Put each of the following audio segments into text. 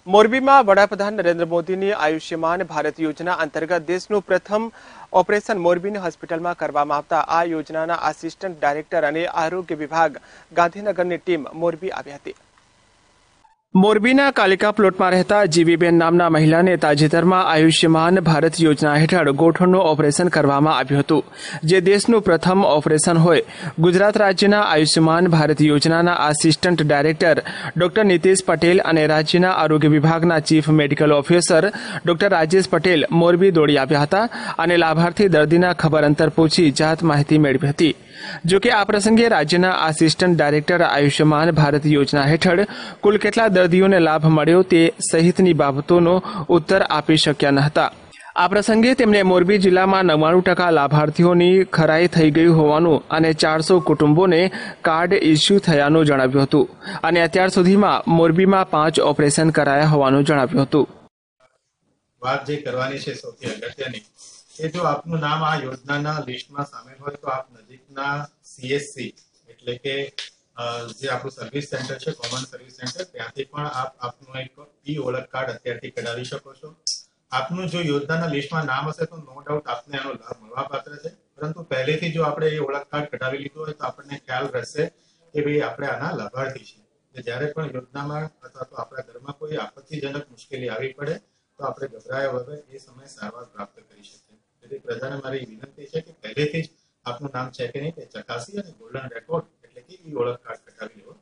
મોરબીમાં વડાપ્રધાન નરેન્દ્ર મોદીની આયુષ્યમાન ભારત યોજના અંતર્ગત દેશનું પ્રથમ ઓપરેશન મોરબીની હોસ્પિટલમાં કરવામાં આવતા આ યોજનાના આસિસ્ટન્ટ ડાયરેક્ટર અને આરોગ્ય વિભાગ ગાંધીનગરની ટીમ મોરબી આવી હતી। મોરબીના કાલિકા પ્લોટમાં રહેતા જીવીબેન નામના મહિલાને તાજેતરમાં આયુષ્યમાન ભારત યોજના હેઠળ ગોઠણનું ઓપરેશન કરવામાં આવ્યું હતું, જે દેશનું પ્રથમ ઓપરેશન હોય। ગુજરાત રાજ્યના આયુષ્યમાન ભારત યોજનાના assistant director doctor Nitish Patel અને રાજ્યના આરોગ્ય વિભાગના chief medical officer doctor Rajesh Patel Morbi દોડી આવ્યા હતા અને લાભાર્થી દર્દીના ખબર અંતર પૂછી જાત માહિતી મેળવી હતી। જોકે આ પ્રસંગે રાજ્યના આસિસ્ટન્ટ ડાયરેક્ટર આયુષ્યમાન ભારત યોજના હેઠળ કુલ કેટલા દર્દીઓને લાભ મળ્યો તે સહિતની બાબતોનો ઉત્તર આપી શક્યા ન હતા। આ પ્રસંગે તેમણે મોરબી જિલ્લામાં 99% લાભાર્થીઓની ખરાઈ થઈ ગઈ હોવાનું અને 400 કુટુંબોને કાર્ડ ઇસ્યુ થયાનું જણાવ્યું હતું અને અત્યાર સુધીમાં મોરબીમાં 5 ઓપરેશન કરાયા હોવાનું જણાવ્યું હતું। વાત જે કરવાની છે સૌથી અગત્યની કે જો આપનું નામ આ યોજનાના લિસ્ટમાં સામેલ હોય તો આપ નજીકના CSC એટલે કે જે આપણું સર્વિસ સેન્ટર છે, કોમન સર્વિસ સેન્ટર, ત્યાંથી પણ આપ આપનું એક ઓળખ કાર્ડ અત્યારથી કઢાવી શકો છો। આપનું જો યોજનાના લિસ્ટમાં નામ હશે તો નો ડાઉટ આપને એનો લાભ મળવાપાત્ર છે, પરંતુ પહેલેથી જો આપણે એ ઓળખ કાર્ડ કઢાવી લીધું હોય તો આપણને ખ્યાલ રહેશે કે ભાઈ આપણે આના લાભાર્થી છીએ। જ્યારે પણ યોજનામાં અથવા તો આપણા ઘરમાં કોઈ આપત્તિજનક મુશ્કેલી આવી પડે તો આપણે ગભરાયા વગર એ સમયે સારવાર પ્રાપ્ત કરી શકીએ। તેથી પ્રજાને મારી વિનંતી છે કે પહેલેથી જ આપનું નામ છે કે નહીં તે ચકાસી અને ગોલ્ડન રેકોર્ડ એટલે કે ઓળખ કાર્ડ કઢાવી લેવો।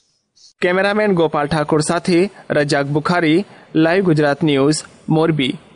કેમેરામેન ગોપાલ ઠાકોર સાથે રજાક બુખારી, લાઈવ ગુજરાત ન્યૂઝ, મોરબી।